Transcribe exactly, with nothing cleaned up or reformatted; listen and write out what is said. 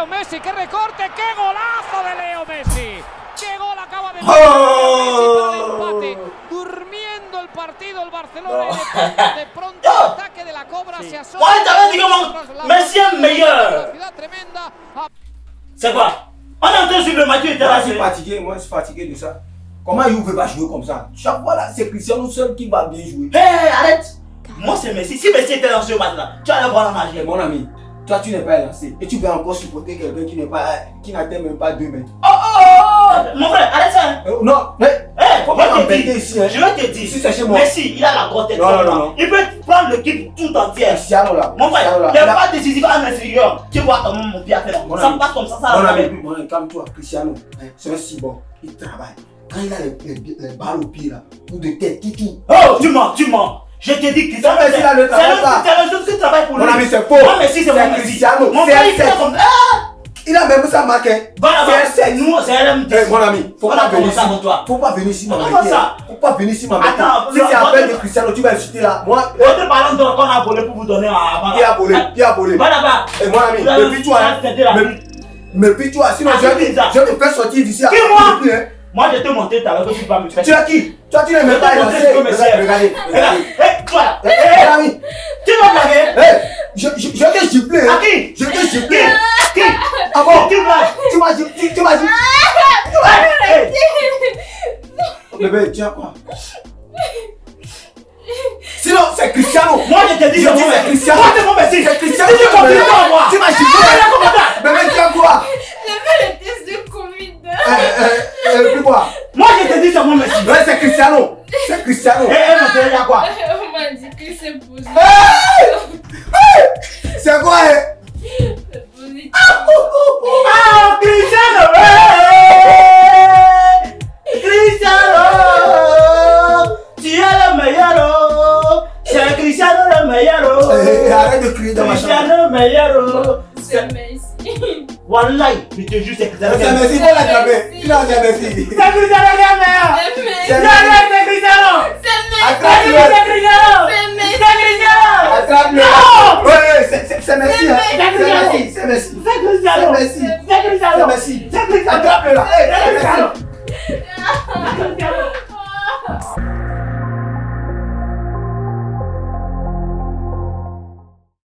Leo Messi, qué recorte, qué golazo de Leo Messi. Qué gol acaba de meter ¡Oh! Messi para el empate. Durmiendo el partido el Barcelona y de pronto, de pronto el ataque de la Cobra sí. se asoma. Ouais, t'avais dit comment Messi est meilleur. C'est quoi? On est en train de suivre le match, il était là. Je suis fatigué, moi je suis fatigué de ça. Comment il ne veut pas jouer comme ça? Chaque fois là, c'est Christiano seul qui va bien jouer. Hé, hey, arrête! Moi c'est Messi. Si Messi était dans ce match là, tu allais voir la magie. Mon ami, toi tu n'es pas lancé. Et tu vas encore supporter quelqu'un qui n'est pas, qui n'atteint même pas deux mètres. Oh oh oh! Mon frère, arrête ça! Euh, non, mais hey, faut pas m'embêter ici. Hein. Je vais te dire, si c'est chez moi. Messi, il a la grosse tête. Non, non, non, non. Il peut prendre l'équipe tout entière. Cristiano là. Mon frère, là. il n'est pas décisif à Messi. Tu vois comment mon pied a fait là. Ça me passe comme ça, ça. Mon ami, mon ami, calme-toi. Cristiano, hein, c'est un si bon. Il travaille. Quand il a les, les, les balles au pied là, ou de tête, tout, tout. Oh, tu mens, tu mens. Je te dis que ça, Messi là ne travaille pas. C'est le jeu qui travaille pour lui. Mon ami, c'est faux. Moi, Messi, c'est mon Cristiano. Mon frère, il fait comme ça. Il a même ça marqué. C'est nous, c'est L M D. Mon ami, faut pas venir ici. Faut pas venir ici m'embêter. Faut pas venir ici m'embêter. Si c'est appel de Cristiano, tu vas insulter là. Moi, votre ballon d'or qu'on a volé pour vous donner à. Qui a volé? Qui a volé? Va là-bas. Et mon ami, méfie-toi. Méfie-toi, sinon je vais te faire sortir d'ici. Qui moi? Moi je te montre tout à l'heure que tu vas me faire. Tu as qui? Toi tu n'es même pas lancé. Regardez, regardez. Hé, toi là. Hé, ami. Tu vas blaguer? Hé, je t'ai giflé. À qui? Je t'ai giflé. Qui? Ah bon? Tu blagues? Tu m'as giflé. Tu m'as giflé. Bébé, tu as quoi? Sinon, c'est Cristiano. Moi je te dis, je dis c'est Cristiano. Moi c'est mon Messi. C'est Cristiano. Tu continues pas moi. Tu m'as giflé. Bébé, tu as quoi? J'ai fait le test de Covid. Eh, eh, puis quoi? Moi je te dis c'est mon Messi. Ouais, c'est Cristiano. C'est Cristiano. Eh, eh, mon frère, il y a quoi? On m'a dit que c'est positif. C'est quoi? C'est positif. Ah, Christiano! Cristiano! Tu es le meilleur! C'est Cristiano le meilleur! Eh, arrête de crier dans ma chambre. Cristiano le meilleur! C'est Messi. Wallahi, je te jure, c'est Cristiano. C'est Messi, il a jamais. Il a jamais Messi. C'est Cristiano le meilleur! C'est Messi. C'est Cristiano! C'est Messi. Attrape-le. C'est Cristiano! C'est Messi. C'est Cristiano! Attrape-le. Non! Ouais, c'est Messi. C'est Messi. C'est Messi. C'est Cristiano! C'est Messi. C'est Cristiano! C'est Messi. C'est Cristiano! Attrape-le là. C'est Cristiano!